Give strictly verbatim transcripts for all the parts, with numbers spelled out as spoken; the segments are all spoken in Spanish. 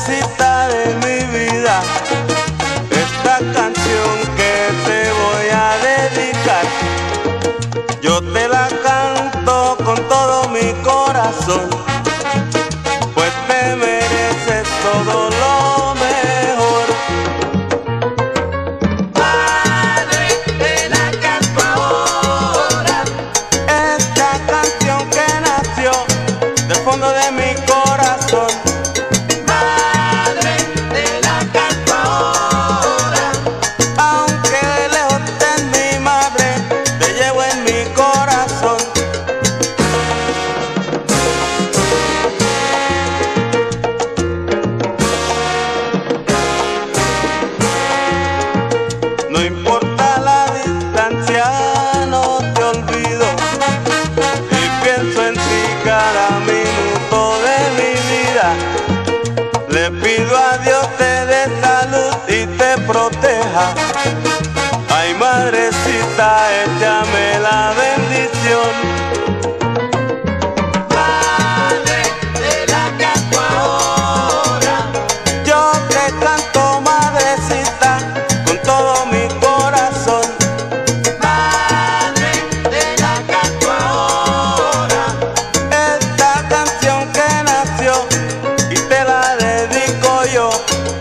madrecita de mi vida, esta canción que te voy a dedicar, yo te la canto con todo mi corazón, pues te mereces todo lo mejor. Madre, te la canto ahora. Esta canción que nació del fondo de mi corazón, Madre, te la canto ahora. aunque lejos estés mi madre, te llevo en mi corazón. No importa la distancia, no te olvido, y pienso en ti cada minuto de mi vida. Le pido a Dios te dé salud y te proteja. Ay, madrecita, échame la bendición. Madre, te la canto ahora. Yo te canto, madrecita, con todo mi corazón. Madre, te la canto ahora. Esta canción que nació y te la dedico yo.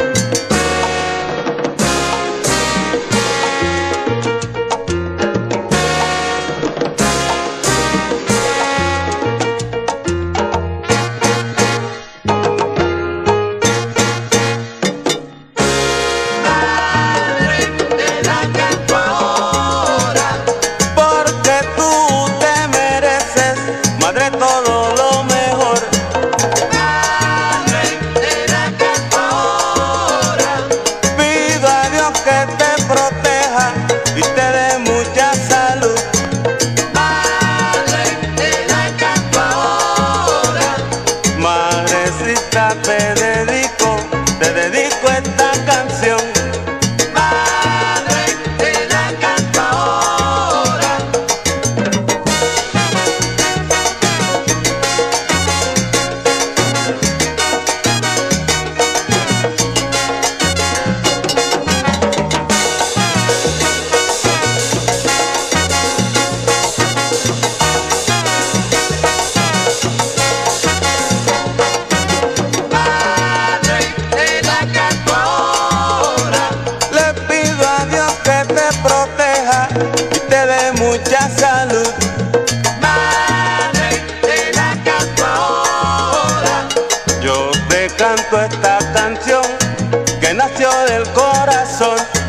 Madre, te la canto ahora. Porque tú te mereces, madre, todo lo mejor. Madre, te la canto ahora. Pido a Dios que te proteja y te dé mucha salud. Madre, te la canto ahora. Madrecita, te dedico, te dedico esta canción. Madre, te la canto ahora. Madre, te la canto ahora. Le pido a Dios que te proteja y te dé mucha salud. Madre, te la canto ahora. Yo te canto esta canción que nació del corazón.